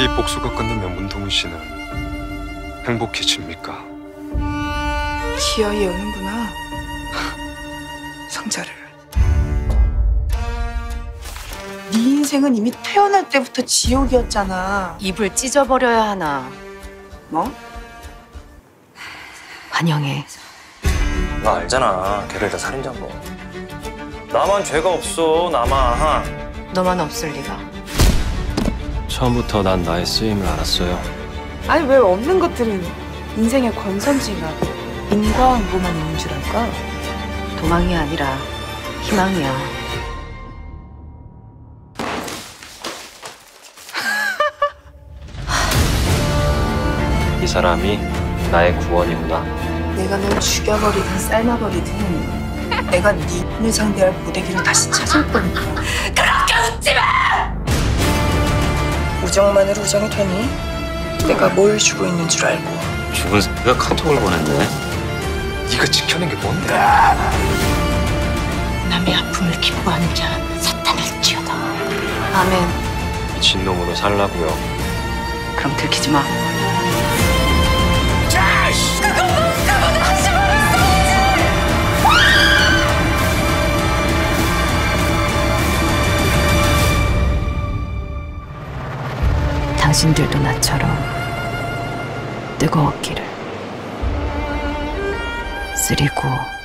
이 복수가 끝나면 문동훈 씨는 행복해집니까? 기어이 여는구나. 상자를. 네 인생은 이미 태어날 때부터 지옥이었잖아. 입을 찢어버려야 하나. 뭐? 환영해. 나 알잖아. 걔들 다 살인자인 거. 나만 죄가 없어. 나만. 너만 없을 리가. 처음부터 난 나의 쓰임을 알았어요. 아니 왜 없는 것들은 인생의 권선징악, 인과응보만 있는 줄 알까? 도망이 아니라 희망이야. 이 사람이 나의 구원이구나. 내가 널 죽여버리든 삶아버리든 내가 네를 상대할 고데기를 다시 찾을 거니까. 그렇게 웃지 마! 우정만으로 우정이 되니? 내가 뭘 주고 있는 줄 알고. 죽은 새가 카톡을 보냈네. 네가 지켜낸 게 뭔데? 남의 아픔을 기뻐하는 자 사탄을 찌어다. 아멘. 미친놈으로 살라고요. 그럼 들키지 마. 당신들도 나처럼 뜨거웠기를. 쓰리고